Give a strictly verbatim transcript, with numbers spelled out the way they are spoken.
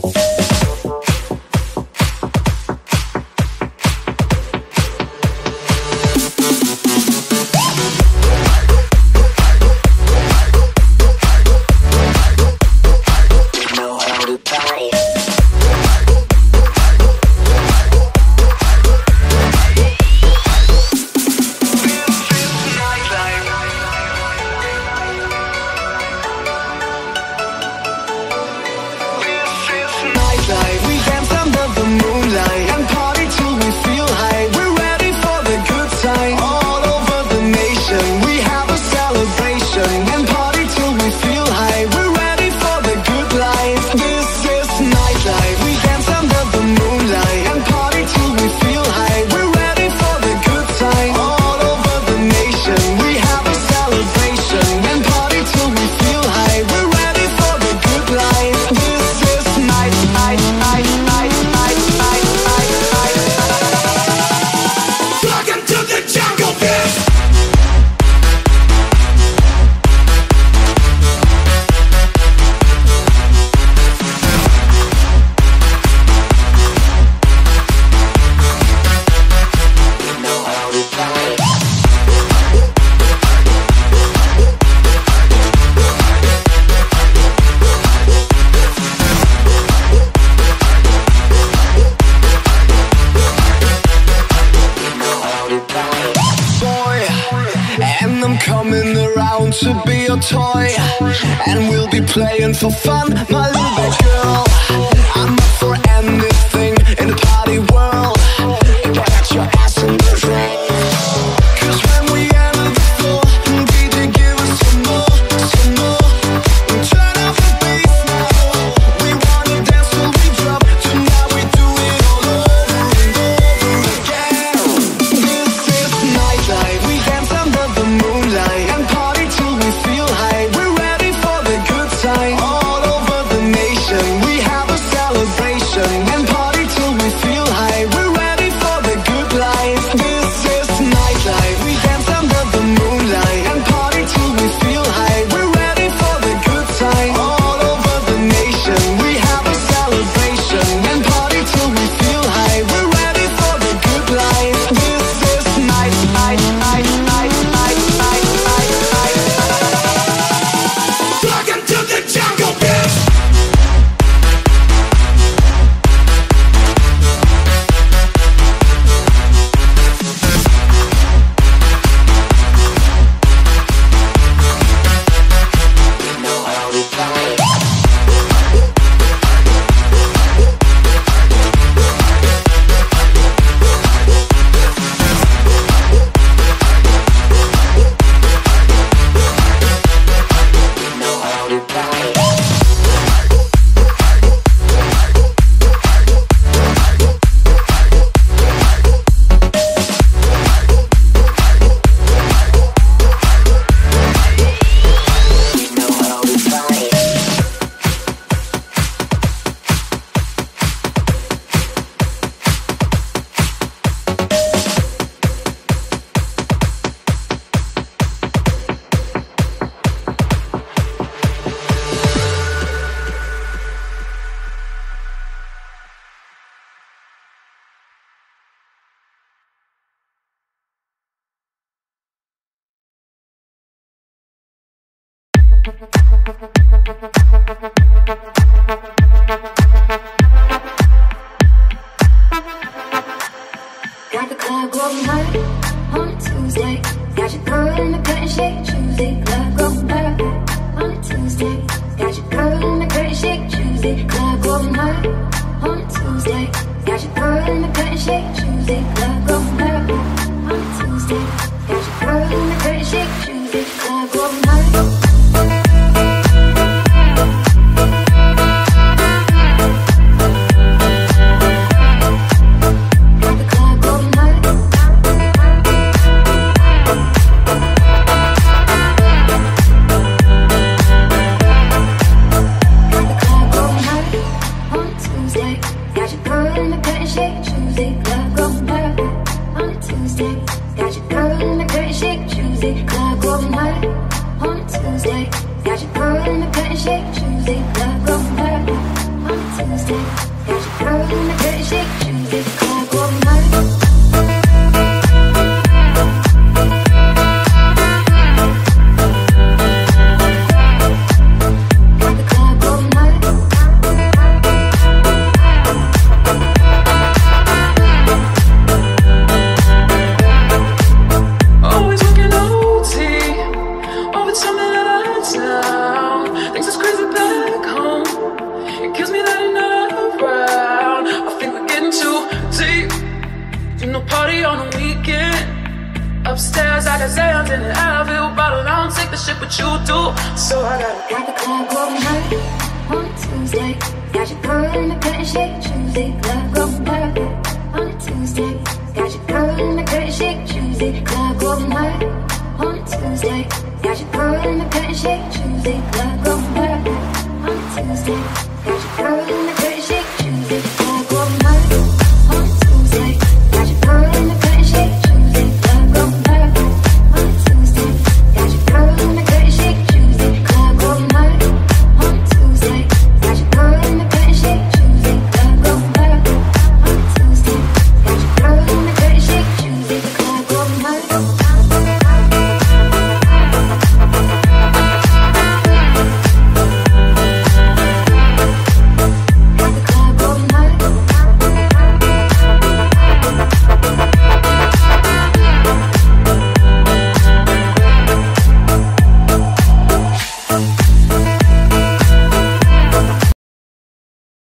Toy, and we'll be playing for fun, my little bad girl. I'm up for anything in the party world. Get your ass in the ring. Cause when we enter the floor, D J give us some more, some more. Turn off the bass now. We wanna dance till we drop. Tonight we do it all over and over again. This is nightlife. We dance under the moonlight and party till we feel high. We're ready for the good time. All over the nation, we have a celebration and party till we feel high. We're ready for the good life. This is nightlife. We dance under the moonlight and party till we feel high. We're ready for the good time. All over the nation, we have a celebration and party till we feel high. We're ready for the good life. This is night, night, night, night, night, night, night, night. Welcome to the jungle, bitch. Got the club going hard on a Tuesday. Got your girl in the curtain shake Tuesday. Club going hard on a Tuesday. Got your girl in the curtain shake Tuesday. Club going hard on a Tuesday. Got your girl in the curtain shake Tuesday. Club going hard on a Tuesday. Got your girl in the curtain shake Tuesday. Club going hard. Tuesday. weekend. Upstairs, I got Zans in an Advil bottle. I don't take the shit, but you do. So I got got the club going hard on a Tuesday. Got your girl in the curtain shake Tuesday. Club going hard on a Tuesday. Got your girl in the curtain shake Tuesday. Club going hard on a Tuesday. Got your girl in the curtain shake Tuesday. Club going hard on a Tuesday. Got your girl in